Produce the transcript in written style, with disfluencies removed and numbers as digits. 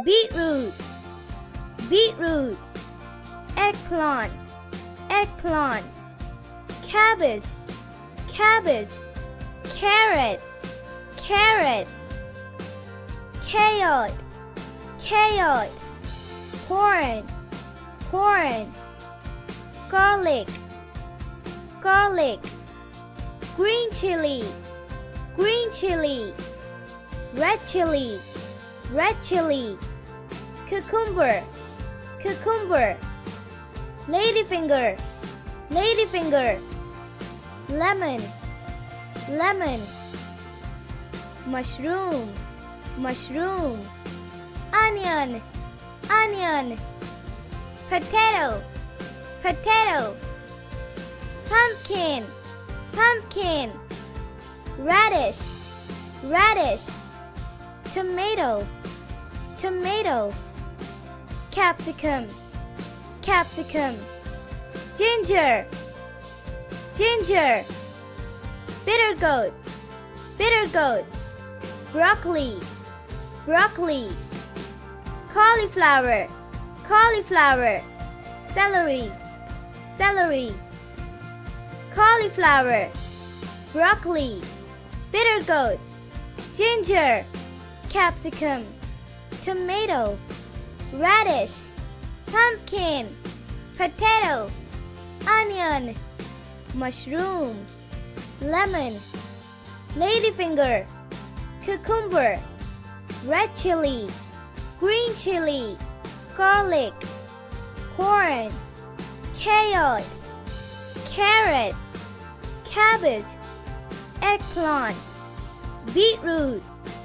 beetroot, beetroot. Eggplant, eggplant. Cabbage, cabbage. Carrot, carrot. Carrot, carrot. Corn, corn. Garlic, garlic. Green chili, green chili. Red chili, red chili. Cucumber, cucumber. Ladyfinger, ladyfinger. Lemon, lemon. Mushroom, mushroom. Onion, onion. Potato, potato. Pumpkin, pumpkin. Radish, radish. Tomato, tomato. Capsicum, capsicum. Ginger, ginger. Bitter gourd, bitter gourd. Broccoli, broccoli. Cauliflower, cauliflower. Celery, celery. Cauliflower, broccoli. Bitter gourd, ginger. Capsicum, tomato. Radish, pumpkin. Potato, onion. Mushroom, lemon. Ladyfinger, cucumber. Red chili, green chili. Garlic, corn. Carrot, carrot. Cabbage, eggplant. Beetroot,